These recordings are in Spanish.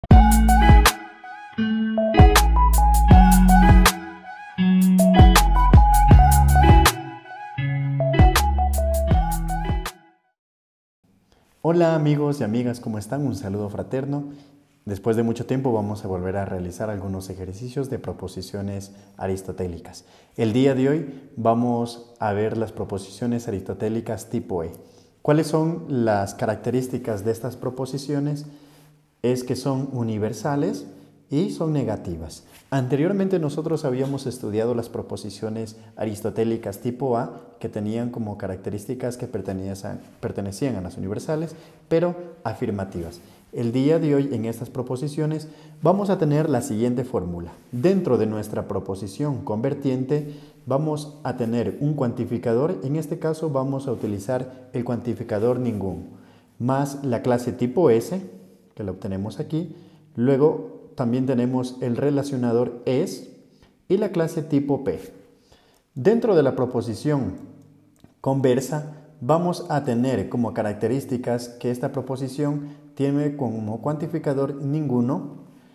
Hola amigos y amigas, ¿cómo están? Un saludo fraterno. Después de mucho tiempo vamos a volver a realizar algunos ejercicios de proposiciones aristotélicas. El día de hoy vamos a ver las proposiciones aristotélicas tipo E. ¿Cuáles son las características de estas proposiciones? Es que son universales y son negativas. Anteriormente nosotros habíamos estudiado las proposiciones aristotélicas tipo A que tenían como características que pertenecían a las universales, pero afirmativas. El día de hoy en estas proposiciones vamos a tener la siguiente fórmula. Dentro de nuestra proposición convertiente vamos a tener un cuantificador, en este caso vamos a utilizar el cuantificador ningún, más la clase tipo S, que la obtenemos aquí, luego también tenemos el relacionador es y la clase tipo P. Dentro de la proposición conversa vamos a tener como características que esta proposición tiene como cuantificador ninguno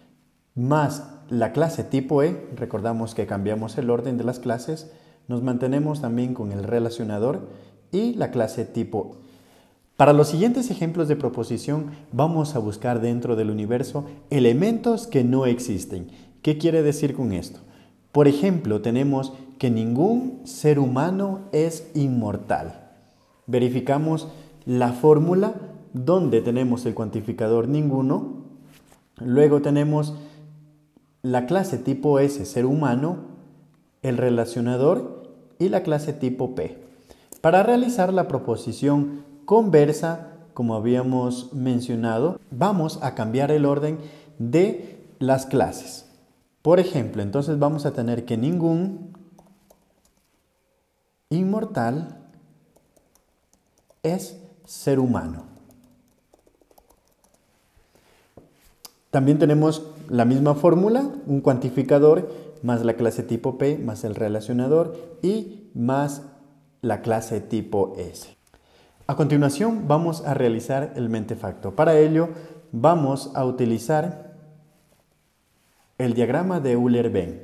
más la clase tipo E. Recordamos que cambiamos el orden de las clases, nos mantenemos también con el relacionador y la clase tipo E. Para los siguientes ejemplos de proposición vamos a buscar dentro del universo elementos que no existen. ¿Qué quiere decir con esto? Por ejemplo, tenemos que ningún ser humano es inmortal. Verificamos la fórmula donde tenemos el cuantificador ninguno, luego tenemos la clase tipo S, ser humano, el relacionador y la clase tipo P. Para realizar la proposición conversa, como habíamos mencionado, vamos a cambiar el orden de las clases. Por ejemplo, entonces vamos a tener que ningún inmortal es ser humano. También tenemos la misma fórmula, un cuantificador más la clase tipo P más el relacionador y más la clase tipo S. A continuación vamos a realizar el mentefacto. Para ello vamos a utilizar el diagrama de Euler-Venn,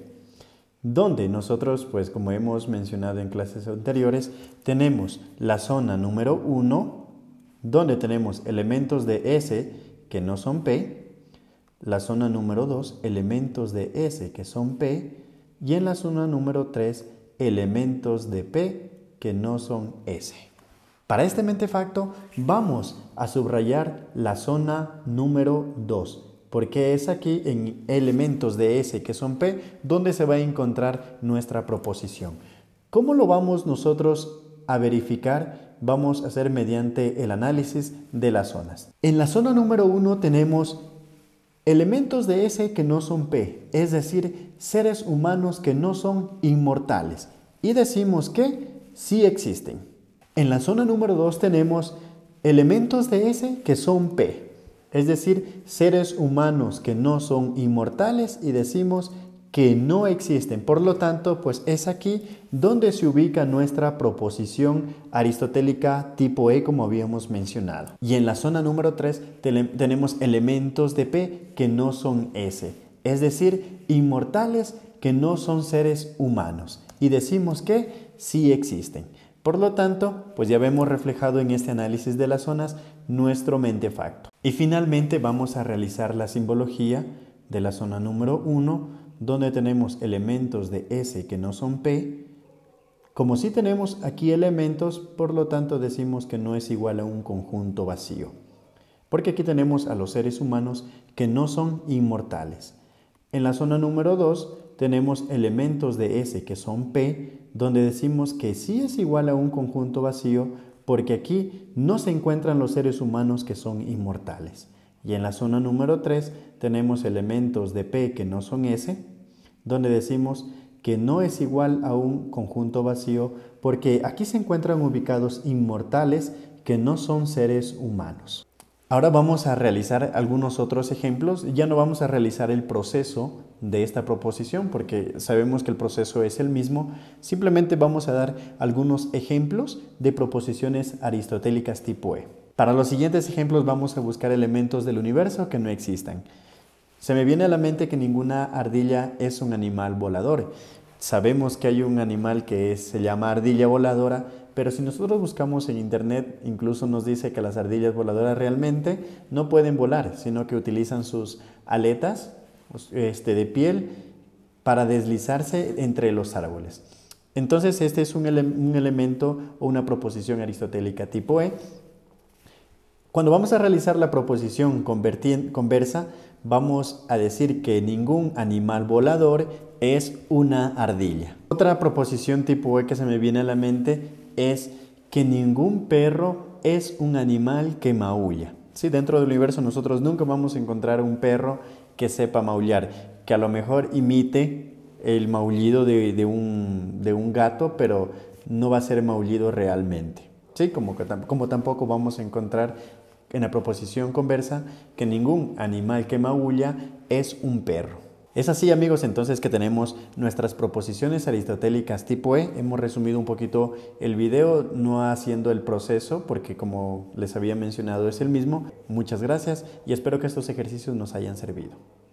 donde nosotros, pues como hemos mencionado en clases anteriores, tenemos la zona número 1, donde tenemos elementos de S que no son P, la zona número 2, elementos de S que son P, y en la zona número 3, elementos de P que no son S. Para este mentefacto vamos a subrayar la zona número 2, porque es aquí en elementos de S que son P donde se va a encontrar nuestra proposición. ¿Cómo lo vamos nosotros a verificar? Vamos a hacer mediante el análisis de las zonas. En la zona número 1 tenemos elementos de S que no son P, es decir, seres humanos que no son inmortales, y decimos que sí existen. En la zona número 2 tenemos elementos de S que son P, es decir, seres humanos que no son inmortales y decimos que no existen. Por lo tanto, pues es aquí donde se ubica nuestra proposición aristotélica tipo E como habíamos mencionado. Y en la zona número 3 tenemos elementos de P que no son S, es decir, inmortales que no son seres humanos y decimos que sí existen. Por lo tanto, pues ya vemos reflejado en este análisis de las zonas nuestro mentefacto. Y finalmente vamos a realizar la simbología de la zona número 1, donde tenemos elementos de S que no son P. Como sí tenemos aquí elementos, por lo tanto decimos que no es igual a un conjunto vacío. Porque aquí tenemos a los seres humanos que no son inmortales. En la zona número 2 tenemos elementos de S que son P, donde decimos que sí es igual a un conjunto vacío porque aquí no se encuentran los seres humanos que son inmortales. Y en la zona número 3 tenemos elementos de P que no son S, donde decimos que no es igual a un conjunto vacío porque aquí se encuentran ubicados inmortales que no son seres humanos. Ahora vamos a realizar algunos otros ejemplos. Ya no vamos a realizar el proceso de esta proposición porque sabemos que el proceso es el mismo. Simplemente vamos a dar algunos ejemplos de proposiciones aristotélicas tipo E. Para los siguientes ejemplos vamos a buscar elementos del universo que no existan. Se me viene a la mente que ninguna ardilla es un animal volador. Sabemos que hay un animal que se llama ardilla voladora, pero si nosotros buscamos en internet, incluso nos dice que las ardillas voladoras realmente no pueden volar, sino que utilizan sus aletas de piel para deslizarse entre los árboles. Entonces este es un elemento o una proposición aristotélica tipo E. Cuando vamos a realizar la proposición conversa, vamos a decir que ningún animal volador es una ardilla. Otra proposición tipo E que se me viene a la mente es que ningún perro es un animal que maulla. Sí, dentro del universo nosotros nunca vamos a encontrar un perro que sepa maullar, que a lo mejor imite el maullido de un gato, pero no va a ser maullido realmente. Sí, como tampoco vamos a encontrar en la proposición conversa que ningún animal que maulla es un perro. Es así, amigos, entonces que tenemos nuestras proposiciones aristotélicas tipo E. Hemos resumido un poquito el video, no haciendo el proceso, porque como les había mencionado es el mismo. Muchas gracias y espero que estos ejercicios nos hayan servido.